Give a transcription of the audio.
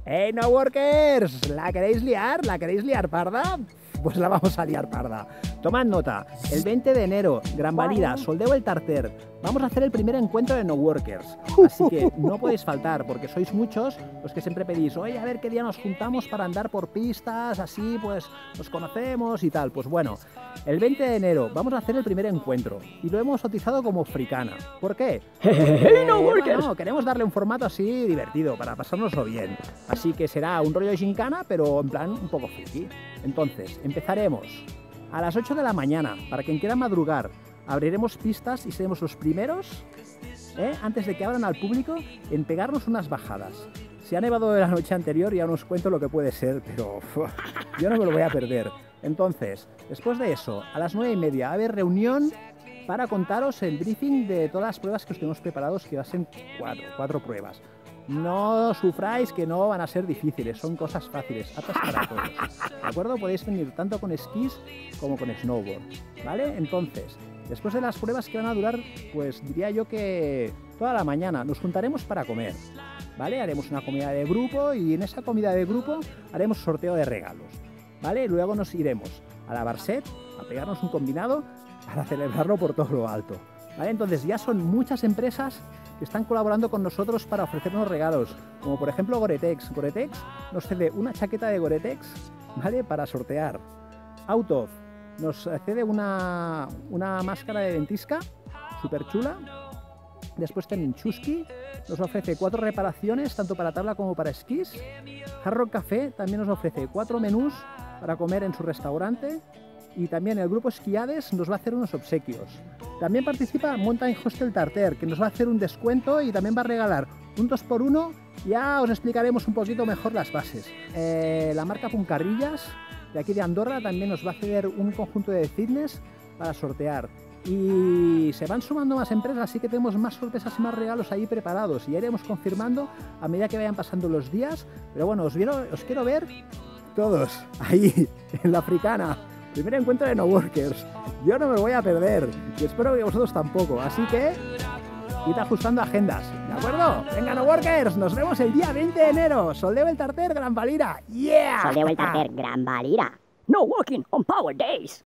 ¡Hey, no workers! ¿La queréis liar? ¿La queréis liar parda? Pues la vamos a liar parda. Tomad nota, el 20 de enero, Gran Valira, Soldeo el Tarter, vamos a hacer el primer encuentro de no workers. Así que no podéis faltar, porque sois muchos los que siempre pedís, oye, a ver qué día nos juntamos para andar por pistas, así pues nos conocemos y tal. Pues bueno, el 20 de enero vamos a hacer el primer encuentro y lo hemos bautizado como Fricana. ¿Por qué? No workers. Bueno, queremos darle un formato así divertido para pasárnoslo bien. Así que será un rollo de gincana, pero en plan un poco friki. Entonces, empezaremos a las 8 de la mañana. Para quien quiera madrugar, abriremos pistas y seremos los primeros, antes de que abran al público, en pegarnos unas bajadas. Si ha nevado de la noche anterior ya no os cuento lo que puede ser, pero yo no me lo voy a perder. Entonces, después de eso, a las 9:30 va a haber reunión para contaros el briefing de todas las pruebas que os tenemos preparados, que va a ser cuatro pruebas. No sufráis que no van a ser difíciles, son cosas fáciles, aptas para todos. ¿De acuerdo? Podéis venir tanto con esquís como con snowboard, ¿vale? Entonces, después de las pruebas que van a durar, pues diría yo que toda la mañana nos juntaremos para comer, ¿vale? Haremos una comida de grupo y en esa comida de grupo haremos sorteo de regalos, ¿vale? Luego nos iremos a la Barset a pegarnos un combinado para celebrarlo por todo lo alto, ¿vale? Entonces ya son muchas empresas que están colaborando con nosotros para ofrecernos regalos, como por ejemplo Gore-Tex. Gore-Tex nos cede una chaqueta de Gore-Tex, ¿vale?, para sortear. Autof nos cede una máscara de ventisca súper chula. Después también Chusky nos ofrece 4 reparaciones, tanto para tabla como para esquís. Hard Rock Café también nos ofrece 4 menús para comer en su restaurante. Y también el grupo Esquiades nos va a hacer unos obsequios. También participa Mountain Hostel Tarter, que nos va a hacer un descuento y también va a regalar un 2x1. Ya os explicaremos un poquito mejor las bases. La marca Puncarrillas, de aquí de Andorra, también nos va a ceder un conjunto de fitness para sortear. Y se van sumando más empresas, así que tenemos más sorpresas y más regalos ahí preparados. Y ya iremos confirmando a medida que vayan pasando los días. Pero bueno, os quiero ver todos ahí, en la Fricana. Primer encuentro de no workers. Yo no me lo voy a perder y espero que vosotros tampoco. Así que id ajustando agendas, ¿de acuerdo? Venga, no workers, nos vemos el día 20 de enero. Soldeo el Tarter, Gran Valira. ¡Yeah! Soldeo el Tarter, Gran Valira. No working on Power Days.